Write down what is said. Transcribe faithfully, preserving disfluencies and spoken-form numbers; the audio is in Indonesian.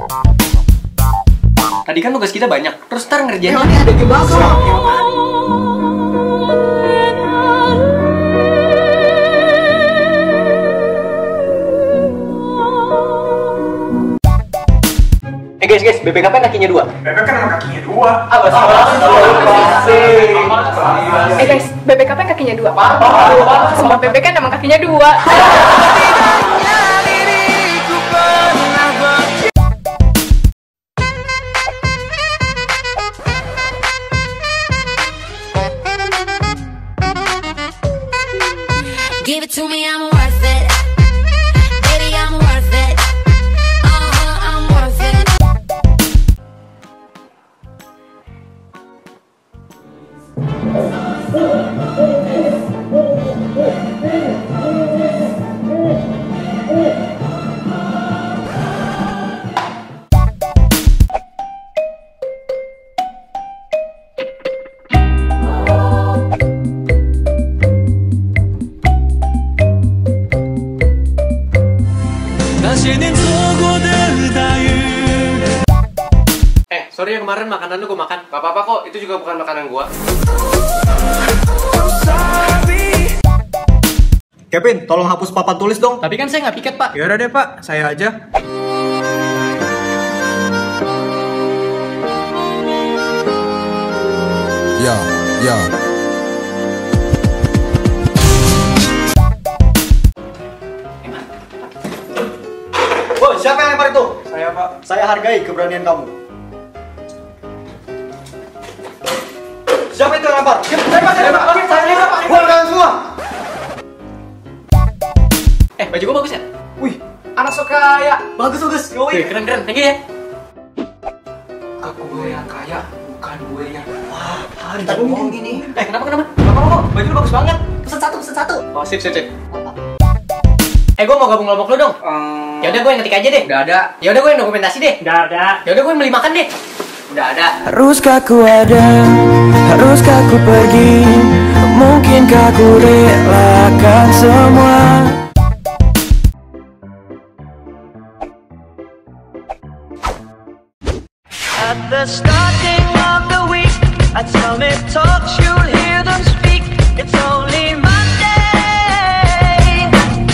Tadi kan tugas kita banyak, terus ntar ngerjain ini ada game bagus. Eh guys guys, B P K P kakinya dua. B P K kan emang kakinya dua. Apa Eh guys, B P K P kakinya dua. Semua B P K emang kakinya dua. Give it to me, I'm worth it. Baby, I'm worth it. Uh-huh, I'm worth it. Eh, sorry ya kemarin makanan lu gua makan. Gak apa-apa kok, itu juga bukan makanan gua. Kevin, tolong hapus papan tulis dong. Tapi kan saya nggak piket, Pak. Yaudah deh Pak, saya aja. Ya, ya. Woi, siapa yang lempar itu? Saya Pak. Saya hargai keberanian kamu. Siapa itu yang lempar? Lempar, lempar, lempar, lempar. Buang kalian semua. Eh, baju gua bagus ya? Wih, anak so kaya. Bagus, bagus. Wih, keren keren. Thank you ya. Aku gue yang kaya, bukan gue yang wah. Ntar ngomong gini. Eh, kenapa kenapa? Gak apa-apa kok, baju lu bagus banget. Pesen satu, pesen satu. Oh, sip sip sip. Eh, gua mau gabung kelompok lu dong. Um, Ya udah gua yang ngetik aja deh. Udah ada. Ya udah gua yang dokumentasi deh. Udah ada. Ya udah gua yang beli makan deh. Udah ada. Haruskah ku ada, haruskah ku pergi, mungkinkah ku relakan semua. At the starting of the week, I'd tell me talks, you'll hear them speak. It's only